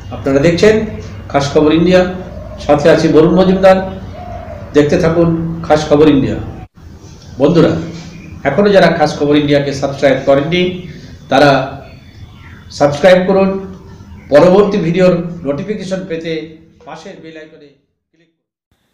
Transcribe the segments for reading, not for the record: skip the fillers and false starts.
আপনারা দেখছেন খাস খবর ইন্ডিয়া, সাথে আছি বরুণ মজুমদার। দেখতে থাকুন খাস খবর ইন্ডিয়া। বন্ধুরা, এখনো যারা খাস খবর ইন্ডিয়াকে সাবস্ক্রাইব করেননি তারা সাবস্ক্রাইব করুন। পরবর্তী ভিডিওর নোটিফিকেশন পেতে পাশের বেল আইকনে ক্লিক করুন।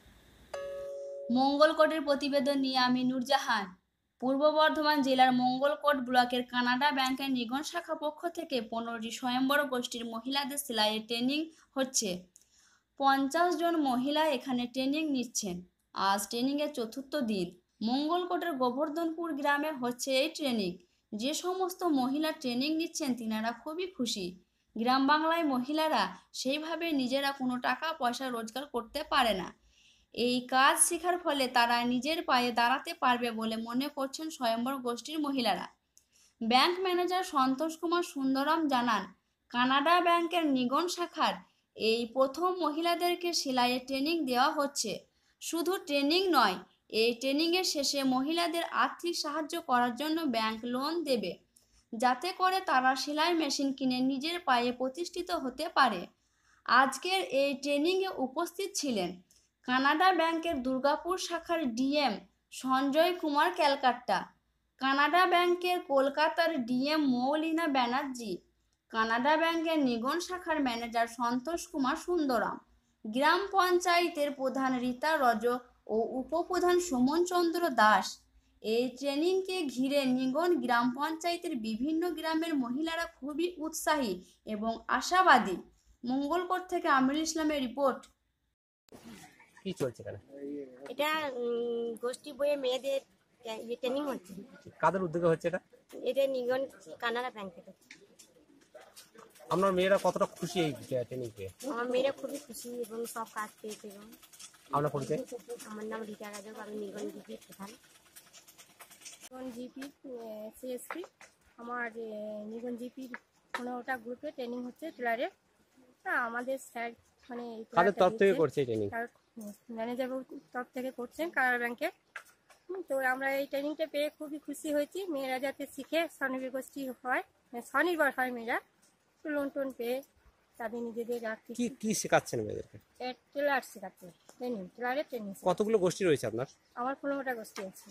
মঙ্গলকোটের প্রতিবেদন নিয়ে আমি নূরজাহান। পূর্ব বর্ধমান জেলার মঙ্গলকোট ব্লকের কানাডা ব্যাংকের নিগম শাখা পক্ষ থেকে 15টি স্বয়ম্বর গোষ্ঠীর মহিলাদের সেলাইয়ের ট্রেনিং হচ্ছে। 50 জন মহিলা এখানে ট্রেনিং নিচ্ছেন। আজ ট্রেনিংয়ের চতুর্থ দিন। মঙ্গলকোটের গোবর্ধনপুর গ্রামে হচ্ছে এই ট্রেনিং। যে সমস্ত মহিলা ট্রেনিং নিচ্ছেন তিনারা খুবই খুশি। গ্রাম বাংলায় মহিলারা সেইভাবে নিজেরা কোনো টাকা পয়সা রোজগার করতে পারে না। এই কাজ শেখার ফলে তারা নিজের পায়ে দাঁড়াতে পারবে বলে মনে করছেন স্বয়ম্বর গোষ্ঠীর মহিলারা। ব্যাংক ম্যানেজার সন্তোষ কুমার সুন্দরম জানান, কানাডা ব্যাংকের নিগম শাখার এই প্রথম মহিলাদেরকে সেলাইয়ের ট্রেনিং দেওয়া হচ্ছে। শুধু ট্রেনিং নয়, এই ট্রেনিংয়ের শেষে মহিলাদের আর্থিক সাহায্য করার জন্য ব্যাংক লোন দেবে, যাতে করে তারা সেলাই মেশিন কিনে নিজের পায়ে প্রতিষ্ঠিত হতে পারে। আজকের এই ট্রেনিংয়ে উপস্থিত ছিলেন কানাডা ব্যাংকের দুর্গাপুর শাখার ডিএম সঞ্জয় কুমার ক্যালকাট্টা, কানাডা ব্যাংকের কলকাতার ডিএম মৌলিনা ব্যানার্জি, কানাডা ব্যাংকের নিগম শাখার ম্যানেজার সন্তোষ কুমার সুন্দরম, গ্রাম পঞ্চায়েতের প্রধান রীতা রজ ও উপপ্রধান সুমন চন্দ্র দাস। এই ট্রেনিংকে ঘিরে নিগম গ্রাম পঞ্চায়েতের বিভিন্ন গ্রামের মহিলারা খুবই উৎসাহী এবং আশাবাদী। মঙ্গলকোট থেকে আমিরুল ইসলামের রিপোর্ট। কি চলছে এখানে? এটা গোষ্ঠী বইয়ে মেয়েদের ট্রেনিং হচ্ছে। কাদের উদ্যোগে হচ্ছে এটা? এটা নিগন কানাডা ব্যাংক থেকে। আপনার মেয়েরা কতটা খুশি এই ট্রেনিং পেয়ে? আমার মেয়েরা খুবই খুশি এবং সব কাজ পেয়েছে। এবং আপনার পরিচয়? আমার নাম রীতা রাজক, আমি নিগন জিপি প্রধান। Nigan GP CSP. আমার নিগন জিপির 15টা গ্রুপে ট্রেনিং হচ্ছে টেলারের। আমাদের স্যার মানে কাদের তরফ থেকে করছে এই ট্রেনিং? ম্যানেজার তরফ থেকে করছেন কানাডা ব্যাংকে। তো আমরা এই ট্রেনিংটা পেয়ে খুবই খুশি হয়েছি। মেয়েরা যাতে শিখে স্বনির্ভর গোষ্ঠী হয়, স্বনির্ভর হয়, মেয়েরা লোন টোন পেয়ে তাদের নিজেদের আর্থিক। কি শেখাচ্ছেন মেয়েদেরকে? টেলার শেখাচ্ছে, ট্রেনিং, টেলারের ট্রেনিং। কতগুলো গোষ্ঠী রয়েছে আপনার? আমার 15টা গোষ্ঠী আছে।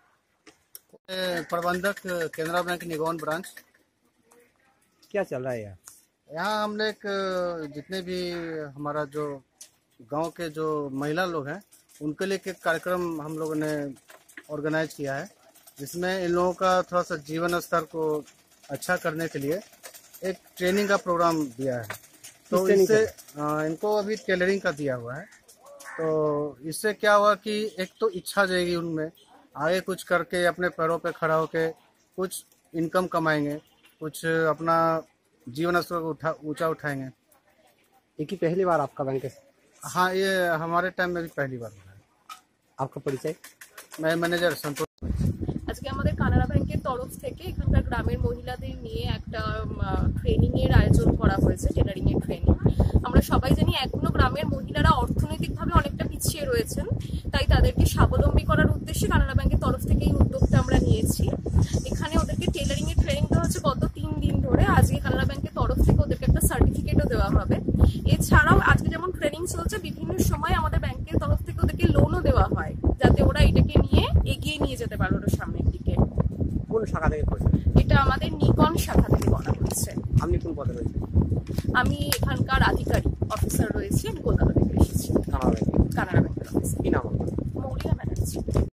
प्रबंधक केनरा बैंक निगौन ब्रांच। क्या चल रहा है यहाँ? यहाँ हमने जितने भी हमारा जो गांव के जो महिला लोग हैं उनके लिए एक कार्यक्रम हम लोगों ने ऑर्गेनाइज किया है, जिसमें इन लोगों का थोड़ा सा जीवन स्तर को अच्छा करने के लिए एक ट्रेनिंग का प्रोग्राम दिया है। तो इससे इनको अभी टेलरिंग का दिया हुआ है। तो इससे क्या हुआ कि एक तो इच्छा जाएगी उनमें, आगे कुछ करके अपने पैरों पे खड़ा होके कुछ इनकम कमाएंगे, कुछ अपना जीवन स्तर को ऊंचा उठाएंगे। ये की पहली बार आपका बैंक है? हाँ, ये हमारे टाइम में भी पहली बार हुआ है। आपका परिचय? मैं मैनेजर संतोष। আজকে আমাদের কানাডা ব্যাংকের তরফ থেকে এখানকার গ্রামের মহিলাদের নিয়ে একটা ট্রেনিং এর আয়োজন করা হয়েছে, টেলারিং এর ট্রেনিং। আমরা সবাই জানি এখনো গ্রামের মহিলারা অর্থনৈতিকভাবে অনেকটা পিছিয়ে রয়েছেন, তাই তাদেরকে স্বাবলম্বী করার উদ্দেশ্যে কানাডা ব্যাংকের তরফ থেকে এই উদ্যোগটা আমরা নিয়েছি। এখানে ওদেরকে টেলারিং এর ট্রেনিং দেওয়া হচ্ছে গত 3 দিন ধরে। আজকে কানাডা ব্যাংকের তরফ থেকে ওদেরকে একটা সার্টিফিকেটও দেওয়া হবে। এছাড়াও আজকে যেমন ট্রেনিং চলছে, বিভিন্ন সময় আমাদের ব্যাংকের তরফ থেকে ওদেরকে লোনও দেওয়া হয়, যাতে ওরা এটাকে নিয়ে এগিয়ে নিয়ে যেতে পারে ওরা সামনের দিকে। কোন শাখা থেকে করছেন? এটা আমাদের নিগম শাখা থেকে করা হচ্ছে। আপনি কোন পদে রয়েছেন? আমি এখানকার আধিকারিক অফিসার রয়েছি, আমি কলকাতা থেকে এসেছি। কানাডা ব্যাংকে? কানাডা ব্যাংকের অফিসার। কি নাম আপনার? মৌলিনা ব্যানার্জি।